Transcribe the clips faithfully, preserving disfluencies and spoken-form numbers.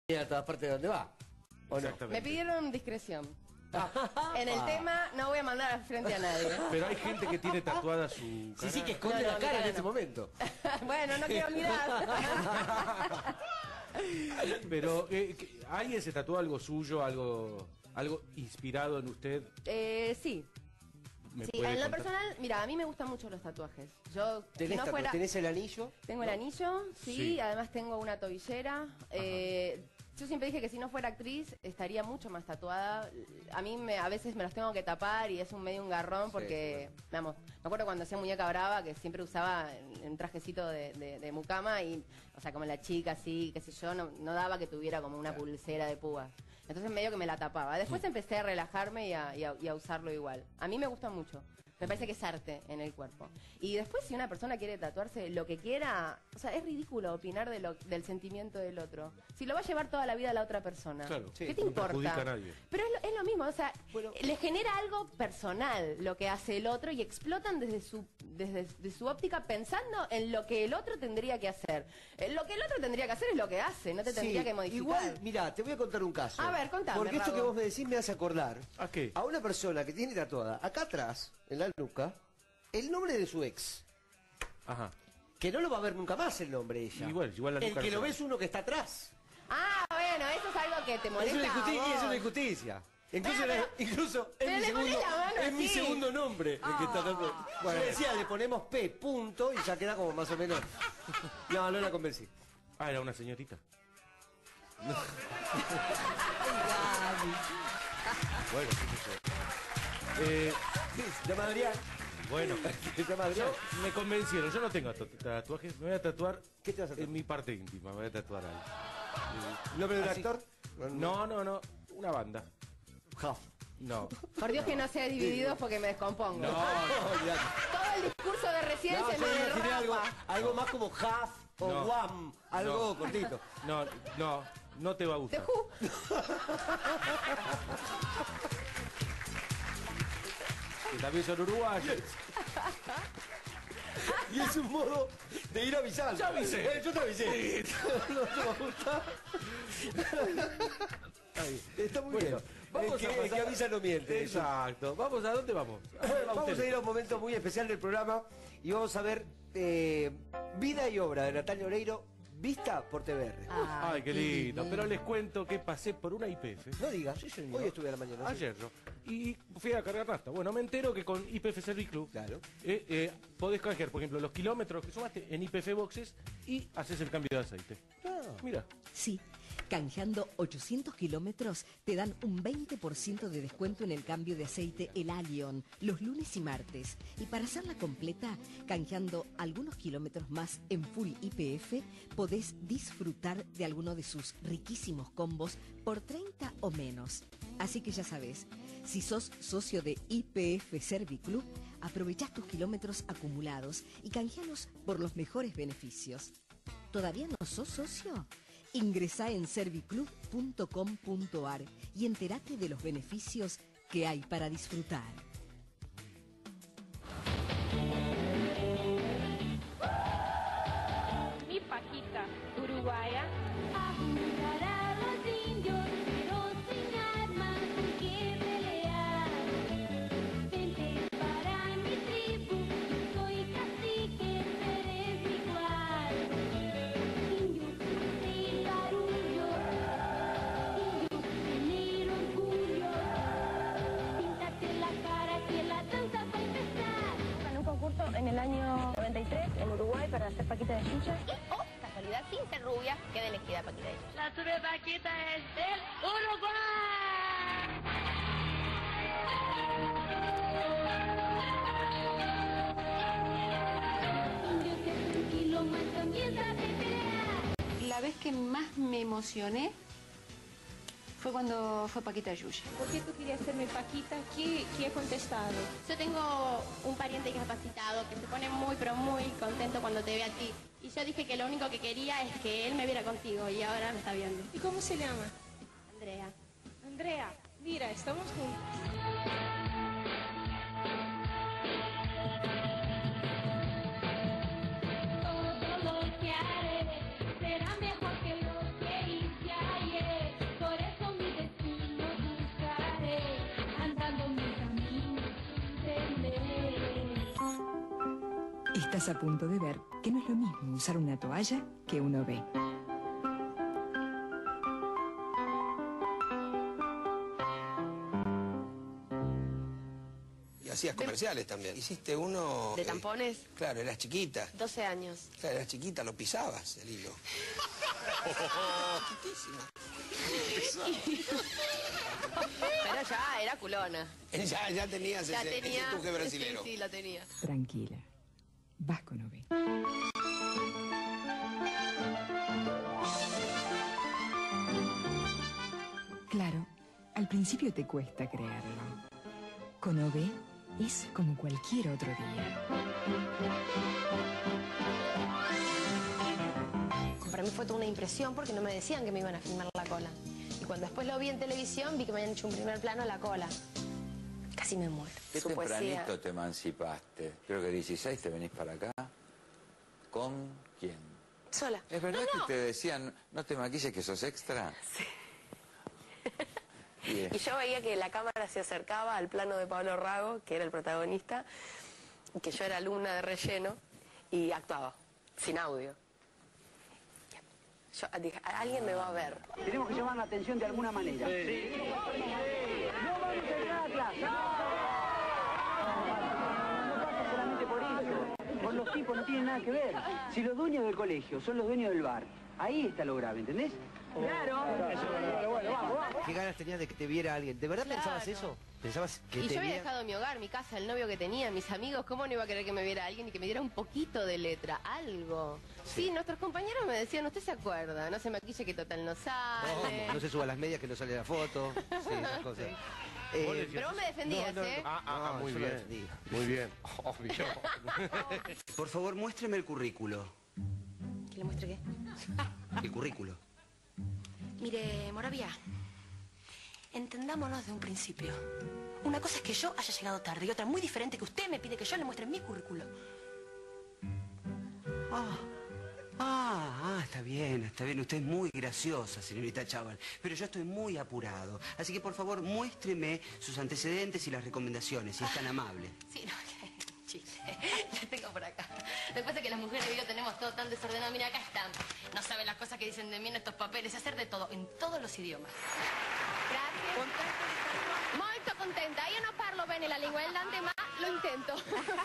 a todas partes de donde va. ¿O no? Me pidieron discreción. En el tema no voy a mandar al frente a nadie. Pero hay gente que tiene tatuada su cara. Sí, sí, que esconde No, no, la cara mi cara en este no. momento. Bueno, no quiero mirar. Pero, eh, ¿alguien se tatuó algo suyo, algo, algo inspirado en usted? Eh, sí. ¿Me Sí, puede en lo contar? personal, mira, a mí me gustan mucho los tatuajes. Yo, si ¿Tenés, no tatu- fuera... ¿Tenés el anillo? Tengo el anillo, sí, Sí. además tengo una tobillera. Eh, yo siempre dije que si no fuera actriz estaría mucho más tatuada. A mí me, a veces me los tengo que tapar y es un medio un garrón porque, Sí, vamos, me acuerdo cuando hacía Muñeca Brava que siempre usaba un trajecito de, de, de mucama y, o sea, como la chica así, qué sé yo, no, no daba que tuviera como una pulsera de púas. Entonces medio que me la tapaba. Después empecé a relajarme y a, y a, y a usarlo igual. A mí me gusta mucho. Me parece que es arte en el cuerpo. Y después si una persona quiere tatuarse lo que quiera, o sea, es ridículo opinar de lo, del sentimiento del otro. Si lo va a llevar toda la vida a la otra persona, Claro, ¿qué sí, te no importa? perjudica a nadie. Pero es lo, es lo mismo, o sea, Bueno. le genera algo personal lo que hace el otro y explotan desde su, desde de su óptica pensando en lo que el otro tendría que hacer. Eh, Lo que el otro tendría que hacer es lo que hace, no te tendría Sí, que modificar. igual, mira, te voy a contar un caso. A ver, contame, Porque esto Rago. que vos me decís me hace acordar ¿A qué? a una persona que tiene tatuada acá atrás, en la nuca, el nombre de su ex. Ajá. Que no lo va a ver nunca más el nombre de ella. Igual, igual la El nuca que no lo se ve ve. es uno que está atrás. Ah, bueno, eso es algo que te Es molesta una a injusticia, vos. es una injusticia. Incluso, Ah, era- pero- incluso es, pero mi le segundo, ponés la mano es mi así. segundo nombre. el que está tatuado. Bueno, yo decía, le ponemos P, punto, y ya queda como más o menos. No, no la convencí. Ah, era una señorita. Bueno, qué sé yo. Eh, ¿Se llama Adrián? bueno, ¿Se llama Adrián? yo, me convencieron. Yo no tengo tatu- tatuajes. Me voy a tatuar. ¿Qué te vas a tatuar? En mi parte íntima. Me voy a tatuar algo. ¿Nombre del Así- actor? No, no, no. Una banda. Huff. No. Por Dios que no sea dividido porque me descompongo. No, olvidate. Todo el discurso de recién No, se yo me me imaginé derrapa. algo, algo más como Huff o No. Wham, algo No. cortito. No, no. No te va a The gustar. Who. Que también son uruguayos. Y es un modo de ir avisando. Yo avisé. Eh, yo te avisé. No te va a gustar. Ahí. Está muy Bueno, bien. vamos el que, a el pasar- que avisa no miente. Exacto. ¿Vamos a dónde vamos? Vamos a ir a un momento muy especial del programa y vamos a ver eh, vida y obra de Natalia Oreiro vista por T V R. Ay, qué lindo. Pero les cuento que pasé por una I P F. No digas, Sí, señor. hoy estuve a la mañana. ¿sí? Ayer yo. Y fui a cargar nafta. Bueno, me entero que con I P F Service Club Claro. eh, eh, podés canjear, por ejemplo, los kilómetros que sumaste en I P F Boxes y haces el cambio de aceite. Ah. Mira. Sí, canjeando ochocientos kilómetros te dan un veinte por ciento de descuento en el cambio de aceite El Alion los lunes y martes. Y para hacerla completa, canjeando algunos kilómetros más en Full I P F, podés disfrutar de alguno de sus riquísimos combos por treinta o menos. Así que ya sabes, si sos socio de I P F Serviclub, aprovechás tus kilómetros acumulados y canjealos por los mejores beneficios. ¿Todavía no sos socio? Ingresá en serviclub punto com punto ar y entérate de los beneficios que hay para disfrutar. Mi Paquita uruguaya. A jugar a los indios, pero sin armas que pelear. Vente para mi tribu, soy cacique, eres mi igual. Indios sin barullo, indios sin orgullo. Píntate la cara que la danza va a empezar. Gané un concurso en el año noventa y tres en Uruguay para hacer Paquita de Yuya. Y, oh, casualidad, sin ser rubia, queda elegida Paquita de Yuya. La super Paquita es del Uruguay. Indio que tranquilo muestra mientras te peleas. La vez que más me emocioné fue cuando fue Paquita de Yuya. ¿Por qué tú querías ser mi Paquita? ¿Qué, qué he contestado? Yo tengo un pariente discapacitado que se pone muy, pero muy contento cuando te ve a ti. Y yo dije que lo único que quería es que él me viera contigo y ahora me está viendo. ¿Y cómo se llama? Andrea. Andrea, mira, estamos juntos. Todo lo que haré será mejor que lo que hice ayer. Estás a punto de ver que no es lo mismo usar una toalla que uno ve. Y hacías comerciales también. Hiciste uno... ¿De tampones? Eh, claro, eras chiquita. doce años. Claro, eras chiquita, lo pisabas el hilo. Chiquitísima. Pero ya era culona. Ya, ya tenías Ya ese, tenía, ese tuque brasilero. Sí, sí, lo tenía. Tranquila. Vas con O B. Claro, al principio te cuesta creerlo. Con O B es como cualquier otro día. Para mí fue toda una impresión porque no me decían que me iban a filmar la cola. Y cuando después lo vi en televisión vi que me habían hecho un primer plano a la cola. Casi me muero. Qué Su tempranito poesía. te emancipaste. Creo que dieciséis te venís para acá. ¿Con quién? Sola. ¿Es verdad No, no. que te decían, no te maquilles que sos extra? Sí. Bien. Y yo veía que la cámara se acercaba al plano de Pablo Rago, que era el protagonista, y que yo era alumna de relleno y actuaba, sin audio. Yo dije, alguien me va a ver. Tenemos que llamar la atención de alguna manera. Sí. No vamos a entrar a clase. No pasa solamente por eso. Con los tipos no tiene nada que ver. Si los dueños del colegio son los dueños del bar, ahí está lo grave, ¿entendés? Claro. Bueno, bueno, vamos, vamos. ¿Qué ganas tenías de que te viera alguien? ¿De verdad Claro. pensabas eso? ¿Pensabas que Y te yo había viera? dejado mi hogar, mi casa, el novio que tenía, mis amigos. ¿Cómo no iba a querer que me viera alguien y que me diera un poquito de letra? Algo. Sí, nuestros compañeros me decían, usted se acuerda, no se maquille que total no sale. No, no se suba a las medias que no sale la foto. Sí, esas cosas. Sí. Eh, Pero vos me defendías, no, no, ¿eh? no. Ah, ah, No, muy yo lo bien. defendí. Muy bien. Obvio. Por favor, muéstreme el currículo. ¿Que le muestre qué? El currículo. Mire, Moravia, entendámonos de un principio. Una cosa es que yo haya llegado tarde y otra muy diferente que usted me pide que yo le muestre mi currículo. Ah, ah, ah, está bien, está bien. Usted es muy graciosa, señorita Chaval. Pero yo estoy muy apurado. Así que, por favor, muéstreme sus antecedentes y las recomendaciones, si es tan amable. Sí, no, chiste. La tengo por acá. Después de que las mujeres de hoy lo tenemos todo tan desordenado, mira, acá están. No saben las cosas que dicen de mí en estos papeles. Hacer de todo, en todos los idiomas. Gracias. Molto contenta. Io non parlo bene la lingua irlandese, ma lo intento.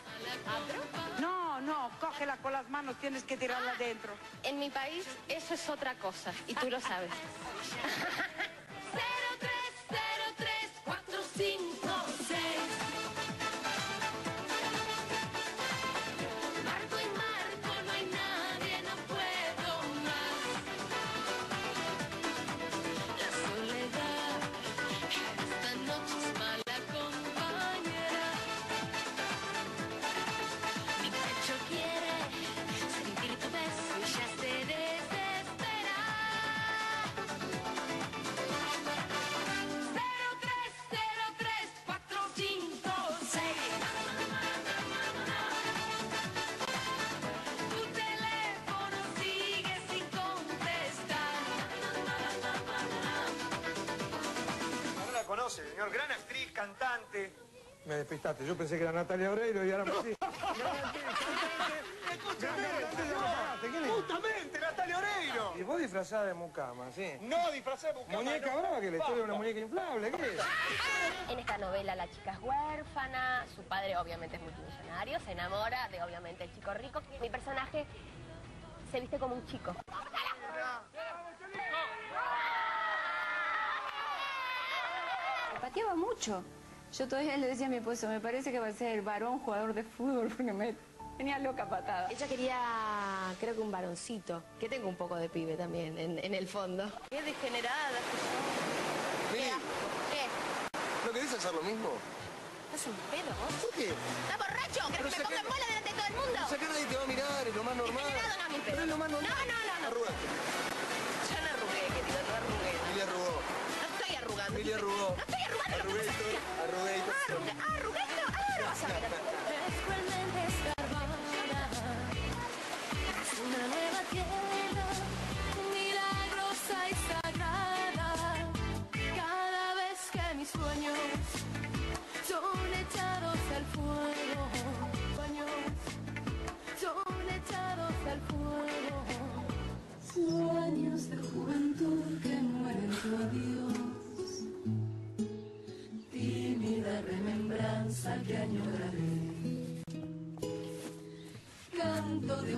No, no, cógela con las manos, tienes que tirarla dentro. En mi país eso es otra cosa, y tú lo sabes. cero tres cero tres cuatro cinco seis. Marco y Marco, no hay nadie, no puedo más. La soledad esta noche es mala compañera. Mi pecho quiere sentir tu beso y ya se desespera. cero tres cero tres cuatro cinco seis. Tu teléfono sigue sin contestar. No la conoce, señor. Gran actriz, cantante. Me despistaste, yo pensé que era Natalia Oreiro y ahora me sí. Justamente, Natalia Oreiro. Y vos disfrazada de mucama, ¿sí? No, disfrazé de mucama. Muñeca no. brava, que la historia de una muñeca inflable, ¿qué es? En esta novela la chica es huérfana, su padre obviamente es multimillonario, se enamora de obviamente el chico rico. Mi personaje se viste como un chico. Me pateaba mucho. Yo todavía le decía a mi esposo, me parece que va a ser el varón jugador de fútbol porque me tenía loca patada. Ella quería, creo que un varoncito, que tengo un poco de pibe también, en, en el fondo. Qué degenerada. Mili, ¿Qué? ¿no querés hacer lo mismo? ¿Estás en pedo vos? ¿Por qué? ¿Estás borracho? ¿Querés Pero que si me acá- ponga en bola delante de todo el mundo? O sea, que nadie te va a mirar, es lo más normal. Degenerado no, mi pedo. Pero es lo más normal. No, no, no, no. Arrugate. Yo no arrugué, querido, no arrugué. Mili arrugó. No estoy arrugando. Mili arrugó. No estoy arrugando. Arrugueito, arrugueito. Ah, arrugué, ah, arrugueito. Ah, no vas a ver. Es cruelmente escarbada. Es una nueva tierra, milagrosa y sagrada. Cada vez que mis sueños son echados al fuego, sueños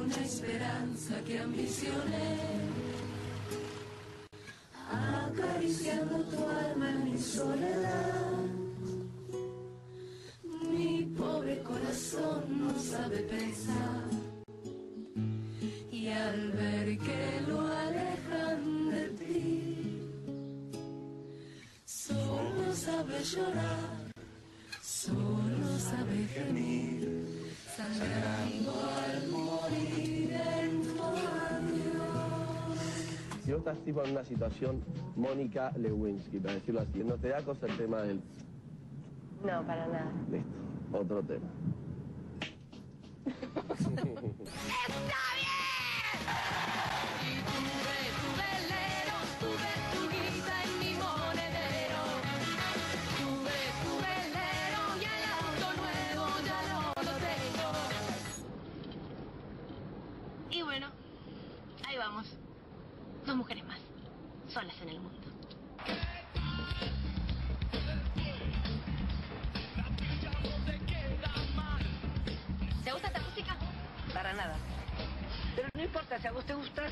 una esperanza que ambicioné, acariciando tu alma en mi soledad. Mi pobre corazón no sabe pensar, y al ver que lo alejan de ti, solo sabe llorar, solo sabe gemir, sangrando al morir en tu adiós. Si vos estás tipo en una situación Mónica Lewinsky, para decirlo así, ¿no te da cosa el tema del...? No, para nada. Listo, otro tema. ¡Está bien! Y tuve tu velero, tuve tu guita en mi monedero. Tuve tu velero y el auto nuevo ya no lo tengo. Y bueno, ahí vamos. Dos mujeres más, solas en el mundo. ¿Te gusta esta música? Para nada. Pero no importa, si a vos te gusta.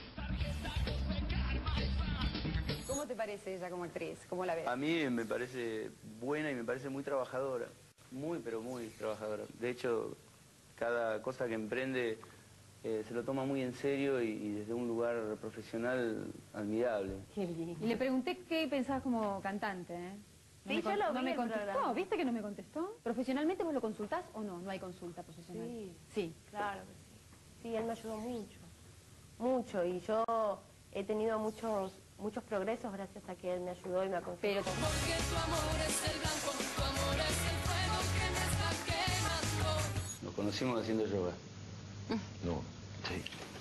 ¿Cómo te parece ella como actriz? ¿Cómo la ves? A mí me parece buena y me parece muy trabajadora. Muy, pero muy trabajadora. De hecho, cada cosa que emprende eh, se lo toma muy en serio y, y desde un lugar profesional admirable. Y le pregunté qué pensabas como cantante, ¿eh? No Sí, me, yo con- lo no vi me el contestó. programa. ¿Viste que no me contestó? ¿Profesionalmente vos lo consultás o no? No hay consulta profesional. Sí, Sí. claro que sí. Sí, él me ayudó mucho, mucho. Y yo he tenido muchos muchos progresos gracias a que él me ayudó y me aconsejó. Pero Porque tu amor es el blanco, tu amor es el fuego que me está quemando. Nos conocimos haciendo yoga. No. Sí.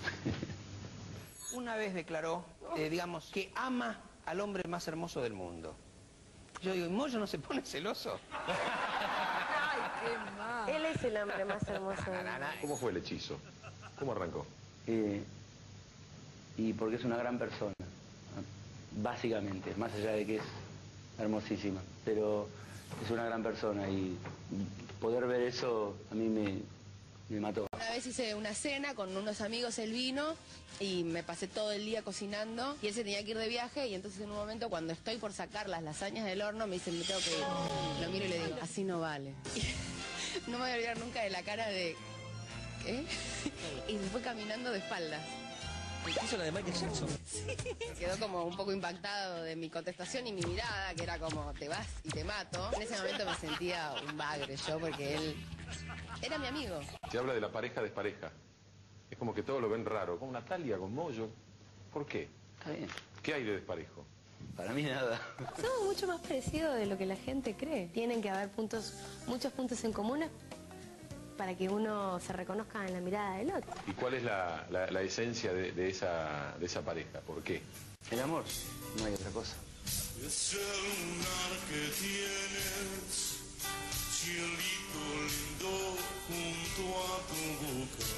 Una vez declaró, eh, digamos, que ama al hombre más hermoso del mundo. Yo digo, ¿y Moyo no se pone celoso? Ay, qué mal. él es el hombre más hermoso del mundo. ¿Cómo fue el hechizo? ¿Cómo arrancó? Eh, y porque es una gran persona, básicamente, más allá de que es hermosísima, pero es una gran persona y poder ver eso a mí me, me mató. Una vez hice una cena con unos amigos, él vino y me pasé todo el día cocinando y él se tenía que ir de viaje y entonces en un momento cuando estoy por sacar las lasañas del horno me dice, me tengo que ir. Lo miro y le digo, así no vale. Y no me voy a olvidar nunca de la cara de... ¿Qué? Y se fue caminando de espaldas. ¿Hizo la de Michael Jackson? Sí. Quedó como un poco impactado de mi contestación y mi mirada, que era como, te vas y te mato. En ese momento me sentía un bagre yo, porque él era mi amigo. Se habla de la pareja despareja. Es como que todos lo ven raro. Con Natalia, con Moyo. ¿Por qué? Está bien. ¿Qué hay de desparejo? Para mí nada. Somos mucho más parecidos de lo que la gente cree. Tienen que haber puntos, muchos puntos en común para que uno se reconozca en la mirada del otro. ¿Y cuál es la, la- la esencia de, de esa, de esa pareja? ¿Por qué? El amor, no hay otra cosa. Es el lunar que tienes, cielito lindo junto a tu boca.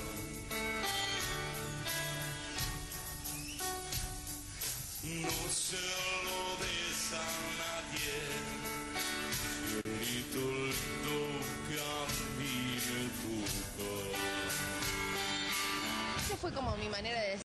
No se lo des a nadie, cielito lindo que a mí me toca. Esa fue como mi manera de